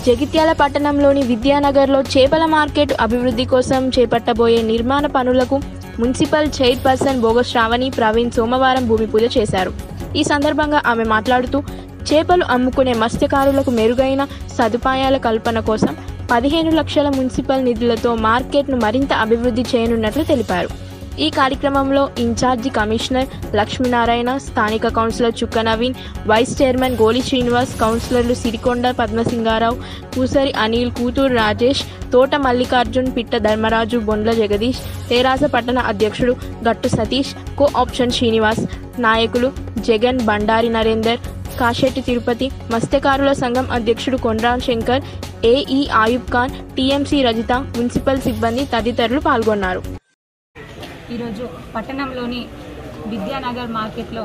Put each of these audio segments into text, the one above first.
జగిత్యాల పట్టణంలోని విద్యానగర్లో చేపల మార్కెట్ అభివృద్ధి కోసం చేపట్టబోయే నిర్మాణ పనులకు మున్సిపల్ చైర్పర్సన్ బోగస్ శ్రావణి ప్రవీణ్ సోమవారం భూమి పూజ చేశారు. ఈ సందర్భంగా ఆమె మాట్లాడుతూ చేపలు అమ్ముకునే మత్స్యకారులకు మెరుగైన సదుపాయాల కల్పన కోసం 15 లక్షల మున్సిపల్ నిధులతో మార్కెట్ను మరింత అభివృద్ధి చేయనున్నట్లు తెలిపారు. ఈ కార్యక్రమంలో ఇన్ఛార్జి కమిషనర్ లక్ష్మీనారాయణ, స్థానిక కౌన్సిలర్ చుక్క నవీన్, వైస్ చైర్మన్ గోలి శ్రీనివాస్, కౌన్సిలర్లు సిరికొండ పద్మసింగారావు, పూసరి అనిల్, కూతూరు రాజేష్, తోట మల్లికార్జున్, పిట్ట ధర్మరాజు, బొండ్ల జగదీష్, తేరాజ పట్టణ అధ్యక్షుడు గట్టు సతీష్, కో ఆప్షన్ శ్రీనివాస్, నాయకులు జగన్, బండారి నరేందర్, కాశెట్టి తిరుపతి, మత్స్యకారుల సంఘం అధ్యక్షుడు Kondran Shankar, AE Ayub Khan, TMC Rajitha, municipal సిబ్బంది తదితరులు పాల్గొన్నారు. ఈరోజు పట్టణంలోని విద్యానగర్ మార్కెట్లో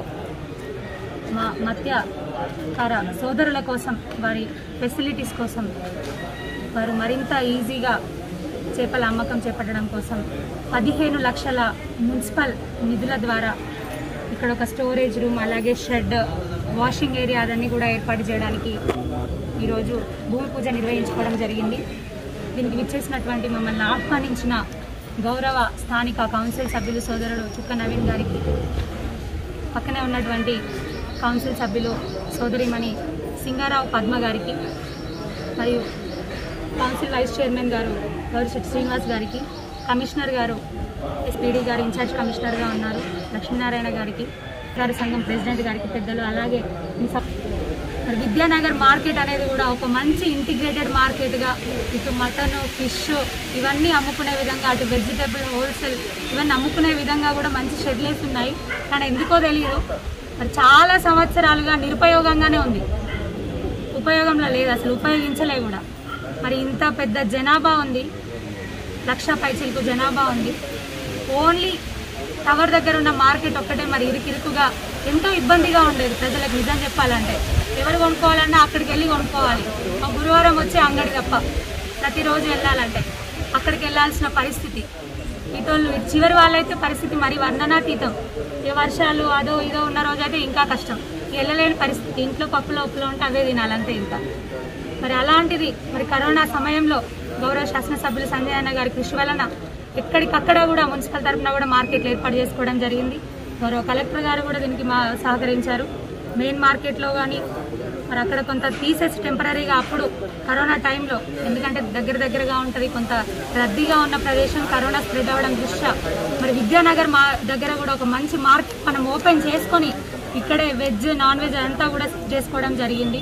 మా మత్స్యకార సోదరుల కోసం, వారి ఫెసిలిటీస్ కోసం, వారు మరింత ఈజీగా చేపల అమ్మకం చేపట్టడం కోసం 15 లక్షల మున్సిపల్ నిధుల ద్వారా ఇక్కడ ఒక స్టోరేజ్ రూమ్, అలాగే షెడ్, వాషింగ్ ఏరియా అదన్నీ కూడా ఏర్పాటు చేయడానికి ఈరోజు భూమి పూజ నిర్వహించుకోవడం జరిగింది. దీనికి విచ్చేసినటువంటి మమ్మల్ని ఆహ్వానించిన గౌరవ స్థానిక కౌన్సిల్ సభ్యులు సోదరుడు చుక్క నవీన్ గారికి, పక్కనే ఉన్నటువంటి కౌన్సిల్ సభ్యులు సోదరిమణి సింగారావు పద్మ గారికి, మరియు కౌన్సిల్ వైస్ చైర్మన్ గారు గౌరిశెట్టి శ్రీనివాస్ గారికి, కమిషనర్ గారు ఎస్పీడీ గారు ఇన్ఛార్జ్ కమిషనర్గా ఉన్నారు లక్ష్మీనారాయణ గారికి, గారి సంఘం ప్రెసిడెంట్ గారికి, పెద్దలు, అలాగే విద్యానగర్ మార్కెట్ అనేది కూడా ఒక మంచి ఇంటిగ్రేటెడ్ మార్కెట్గా ఇటు మటన్, ఫిష్ ఇవన్నీ అమ్ముకునే విధంగా, అటు వెజిటబుల్, హోల్సేల్ ఇవన్నీ అమ్ముకునే విధంగా కూడా మంచి షెడ్లేస్ ఉన్నాయి. కానీ ఎందుకో తెలియదు, మరి చాలా సంవత్సరాలుగా నిరుపయోగంగానే ఉంది, ఉపయోగంలో లేదు, అసలు ఉపయోగించలే కూడా. మరి ఇంత పెద్ద జనాభా ఉంది, 1,00,000 పైచిలకు జనాభా ఉంది. ఓన్లీ టవర్ దగ్గర ఉన్న మార్కెట్ ఒక్కటే మరి ఇరుకిరుకుగా ఎంతో ఇబ్బందిగా ఉండేది ప్రజలకు. నిజం చెప్పాలంటే ఎవరు కొనుక్కోవాలన్నా అక్కడికి వెళ్ళి కొనుక్కోవాలి. మా గురువారం వచ్చే అంగడి తప్ప ప్రతిరోజు వెళ్ళాలంటే అక్కడికి వెళ్ళాల్సిన పరిస్థితి. ఇటోళ్ళు చివరి వాళ్ళైతే పరిస్థితి మరి వర్ణనాతీతం. ఏ వర్షాలు అదో ఇదో ఉన్న రోజైతే ఇంకా కష్టం, వెళ్ళలేని పరిస్థితి. ఇంట్లో పప్పులో ఉప్పులో ఉంటే అవే తినాలంటే ఇంకా. మరి అలాంటిది మరి కరోనా సమయంలో గౌరవ శాసనసభ్యులు సంజయ్ అన్న గారి కృషి వలన ఎక్కడికక్కడ కూడా మున్సిపల్ తరఫున కూడా మార్కెట్లు ఏర్పాటు చేసుకోవడం జరిగింది. గౌరవ కలెక్టర్ గారు కూడా దీనికి సహకరించారు. మెయిన్ మార్కెట్లో కానీ మరి అక్కడ కొంత తీసేసి టెంపరీగా అప్పుడు కరోనా టైంలో, ఎందుకంటే దగ్గరగా ఉంటుంది, కొంత రద్దీగా ఉన్న ప్రదేశం కరోనా స్ప్రెడ్ అవ్వడం దృష్ట్యా మరి విద్యానగర్ దగ్గర కూడా ఒక మంచి మార్కెట్ మనం ఓపెన్ చేసుకొని ఇక్కడే వెజ్, నాన్ వెజ్ అంతా కూడా చేసుకోవడం జరిగింది.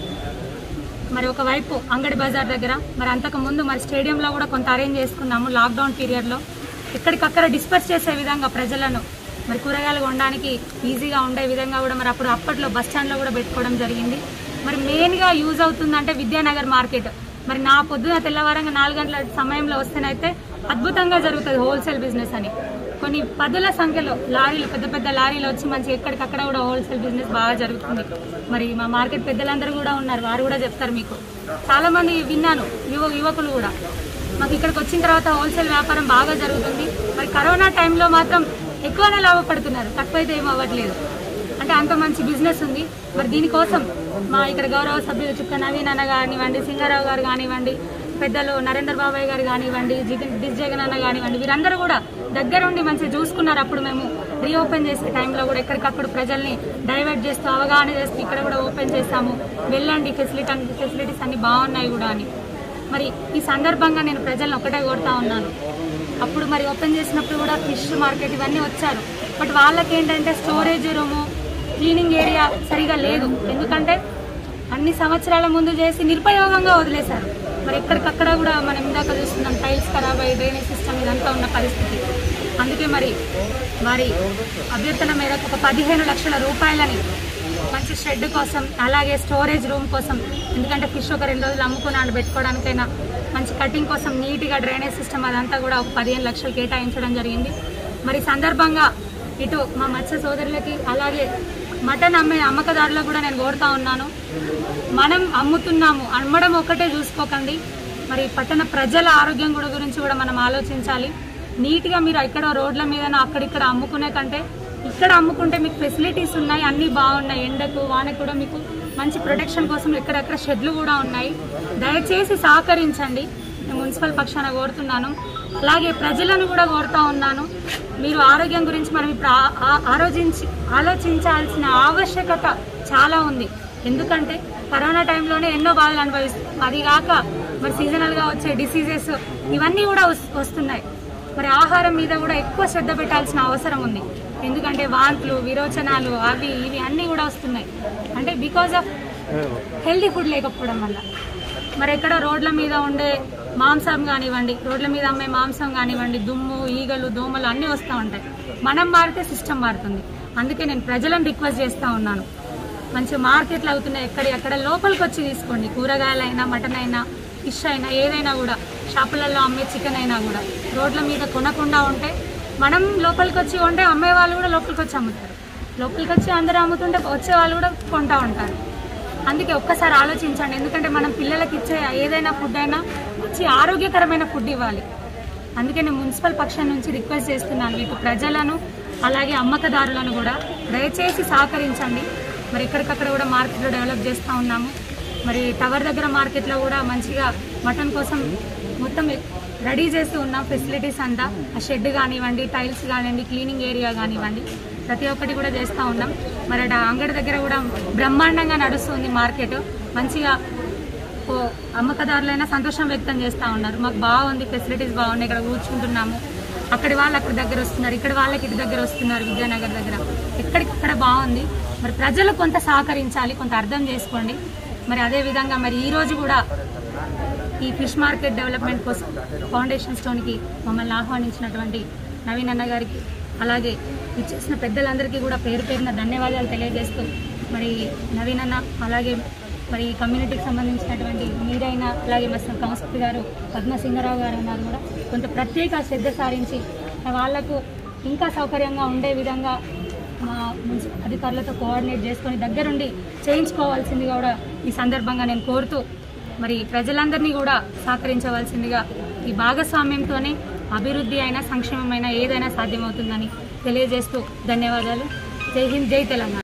మరి ఒకవైపు అంగడి బజార్ దగ్గర, మరి అంతకుముందు మరి స్టేడియంలో కూడా కొంత అరేంజ్ చేసుకున్నాము లాక్డౌన్ పీరియడ్లో. ఎక్కడికక్కడ డిస్పర్స్ చేసే విధంగా ప్రజలను మరి కూరగాయలు కొనడానికి ఈజీగా ఉండే విధంగా కూడా మరి అప్పట్లో బస్ స్టాండ్లో కూడా పెట్టుకోవడం జరిగింది. మరి మెయిన్గా యూజ్ అవుతుందంటే విద్యానగర్ మార్కెట్. మరి నా పొద్దున తెల్లవారంగా 4 గంటల సమయంలో వస్తేనైతే అద్భుతంగా జరుగుతుంది హోల్సేల్ బిజినెస్ అని. కొన్ని 10ల సంఖ్యలో లారీలు, పెద్ద లారీలు వచ్చి మంచి ఎక్కడికక్కడ కూడా హోల్సేల్ బిజినెస్ బాగా జరుగుతుంది. మరి మా మార్కెట్ పెద్దలందరూ కూడా ఉన్నారు, వారు కూడా చెప్తారు మీకు. చాలామంది విన్నాను, యువకులు కూడా మాకు ఇక్కడికి వచ్చిన తర్వాత హోల్సేల్ వ్యాపారం బాగా జరుగుతుంది. మరి కరోనా టైంలో మాత్రం ఎక్కువనే లాభపడుతున్నారు, తక్కువైతే ఏం అవ్వట్లేదు. అంటే అంత మంచి బిజినెస్ ఉంది. మరి దీనికోసం మా ఇక్కడ గౌరవ సభ్యులు చుక్క నవీన్ అన్న కానివ్వండి, సింగారావు గారు కానివ్వండి, పెద్దలు నరేందర్ బాబాయ్ గారు కానివ్వండి, జగన్ అన్న కానివ్వండి, వీరందరూ కూడా దగ్గరుండి మంచిగా చూసుకున్నారు. అప్పుడు మేము రీఓపెన్ చేసే టైంలో కూడా ఎక్కడికప్పుడు ప్రజల్ని డైవర్ట్ చేస్తూ, అవగాహన చేస్తూ ఇక్కడ కూడా ఓపెన్ చేస్తాము, వెళ్ళండి, ఫెసిలిటీస్ అన్ని బాగున్నాయి కూడా అని. మరి ఈ సందర్భంగా నేను ప్రజలను ఒకటే కోరుతా ఉన్నాను. అప్పుడు మరి ఓపెన్ చేసినప్పుడు కూడా ఫిష్ మార్కెట్ ఇవన్నీ వచ్చారు. బట్ వాళ్ళకి ఏంటంటే స్టోరేజ్ రూము, క్లీనింగ్ ఏరియా సరిగా లేదు. ఎందుకంటే అన్ని సంవత్సరాల ముందు చేసి నిరుపయోగంగా వదిలేశారు. మరి ఎక్కడికక్కడ కూడా మనం ఇందాక చూస్తున్నాం, టైల్స్ ఖరాబ్ అయ్యి డ్రైనేజ్ సిస్టమ్ ఇదంతా ఉన్న పరిస్థితి. అందుకే మరి వారి అభ్యర్థన మేరకు ఒక 15 లక్షల రూపాయలని మంచి షెడ్ కోసం, అలాగే స్టోరేజ్ రూమ్ కోసం, ఎందుకంటే ఫిష్ ఒక 2 రోజులు అమ్ముకుని పెట్టుకోవడానికైనా, మంచి కటింగ్ కోసం నీట్గా డ్రైనేజ్ సిస్టమ్ అదంతా కూడా ఒక 15 లక్షలు కేటాయించడం జరిగింది. మరి సందర్భంగా ఇటు మా మత్స్య సోదరులకి, అలాగే మటన్ అమ్మకదారులకు కూడా నేను కోరుతా ఉన్నాను, మనం అమ్ముతున్నాము, అమ్మడం ఒక్కటే చూసుకోకండి, మరి పట్టణ ప్రజల ఆరోగ్యం గురించి కూడా మనం ఆలోచించాలి. నీట్గా మీరు ఇక్కడ రోడ్ల మీద అక్కడిక్కడ అమ్ముకునే కంటే ఇక్కడ అమ్ముకుంటే మీకు ఫెసిలిటీస్ ఉన్నాయి, అన్నీ బాగున్నాయి. ఎండకు వానకు కూడా మీకు మంచి ప్రొటెక్షన్ కోసం ఎక్కడెక్కడ షెడ్లు కూడా ఉన్నాయి. దయచేసి సహకరించండి, నేను మున్సిపల్ పక్షాన కోరుతున్నాను. అలాగే ప్రజలను కూడా కోరుతా ఉన్నాను, మీరు ఆరోగ్యం గురించి మనం ఇప్పుడు ఆలోచించాల్సిన ఆవశ్యకత చాలా ఉంది. ఎందుకంటే కరోనా టైంలోనే ఎన్నో బాధలు అనుభవిస్తాం, అది కాక మరి సీజనల్గా వచ్చే డిసీజెస్ ఇవన్నీ కూడా వస్తున్నాయి. మరి ఆహారం మీద కూడా ఎక్కువ శ్రద్ధ పెట్టాల్సిన అవసరం ఉంది. ఎందుకంటే వాంతులు, విరోచనాలు అవి ఇవి అన్నీ కూడా వస్తున్నాయి. అంటే బికాజ్ ఆఫ్ హెల్తీ ఫుడ్ లేకపోవడం వల్ల. మరి ఎక్కడ రోడ్ల మీద ఉండే మాంసం కానివ్వండి, రోడ్ల మీద అమ్మే మాంసం కానివ్వండి, దుమ్ము, ఈగలు, దోమలు అన్నీ వస్తూ ఉంటాయి. మనం మారితే సిస్టమ్ మారుతుంది. అందుకే నేను ప్రజలను రిక్వెస్ట్ చేస్తూ ఉన్నాను, మంచి మార్కెట్లు అవుతున్నాయి, ఎక్కడ లోపలికి వచ్చి తీసుకోండి. కూరగాయలైనా, మటన్ అయినా, ఫిష్ అయినా, ఏదైనా కూడా షాపులలో అమ్మే చికెన్ అయినా కూడా రోడ్ల మీద కొనకుండా ఉంటే మనం లోపలికి వచ్చి ఉంటే అమ్మే వాళ్ళు కూడా లోపలికి వచ్చి అమ్ముతారు. లోపలికి వచ్చి అందరూ అమ్ముతుంటే వచ్చే వాళ్ళు కూడా కొంటూ ఉంటారు. అందుకే ఒక్కసారి ఆలోచించండి. ఎందుకంటే మనం పిల్లలకి ఇచ్చే ఏదైనా ఫుడ్ అయినా మంచి ఆరోగ్యకరమైన ఫుడ్ ఇవ్వాలి. అందుకే నేను మున్సిపల్ పక్షం నుంచి రిక్వెస్ట్ చేస్తున్నాను, ఇటు ప్రజలను అలాగే అమ్మకదారులను కూడా దయచేసి సహకరించండి. మరి ఎక్కడికక్కడ కూడా మార్కెట్లో డెవలప్ చేస్తూ ఉన్నాము. మరి టవర్ దగ్గర మార్కెట్లో కూడా మంచిగా మటన్ కోసం మొత్తం రెడీ చేస్తూ ఉన్నాం. ఫెసిలిటీస్ అంతా, ఆ షెడ్ కానివ్వండి, టైల్స్ కానివ్వండి, క్లీనింగ్ ఏరియా కానివ్వండి, ప్రతి ఒక్కటి కూడా చేస్తూ ఉన్నాం. మరి అంగడి దగ్గర కూడా బ్రహ్మాండంగా నడుస్తుంది మార్కెట్. మంచిగా అమ్మకదారులైనా సంతోషం వ్యక్తం చేస్తూ ఉన్నారు, మాకు బాగుంది, ఫెసిలిటీస్ బాగున్నాయి, ఇక్కడ కూర్చుంటున్నాము, అక్కడి వాళ్ళు అక్కడ దగ్గర వస్తున్నారు, ఇక్కడ వాళ్ళకి ఇటు దగ్గర వస్తున్నారు, విద్యానగర్ దగ్గర ఎక్కడికక్కడ బాగుంది. మరి ప్రజలు కొంత సహకరించాలి, కొంత అర్థం చేసుకోండి. మరి అదేవిధంగా మరి ఈరోజు కూడా ఈ ఫిష్ మార్కెట్ డెవలప్మెంట్ కోసం ఫౌండేషన్ స్టోన్కి మమ్మల్ని ఆహ్వానించినటువంటి నవీన్ అన్న గారికి, అలాగే ఇచ్చేసిన పెద్దలందరికీ కూడా పేరు పేరున ధన్యవాదాలు తెలియజేస్తూ, మరి నవీన్ అన్న అలాగే మరి కమ్యూనిటీకి సంబంధించినటువంటి మీరైనా, అలాగే మా కౌన్సిలర్ గారు పద్మసింగరావు గారు అన్నారు కూడా కొంత ప్రత్యేక శ్రద్ధ సారించి వాళ్లకు ఇంకా సౌకర్యంగా ఉండే విధంగా మా మున్సిపల్ అధికారులతో కోఆర్డినేట్ చేసుకొని దగ్గరుండి చేయించుకోవాల్సిందిగా కూడా ఈ సందర్భంగా నేను కోరుతూ, మరి ప్రజలందరినీ కూడా సహకరించవలసిందిగా, ఈ భాగస్వామ్యంతోనే అభివృద్ధి అయినా సంక్షేమమైనా ఏదైనా సాధ్యమవుతుందని తెలియజేస్తూ ధన్యవాదాలు. జై హింద్, జై తెలంగాణ.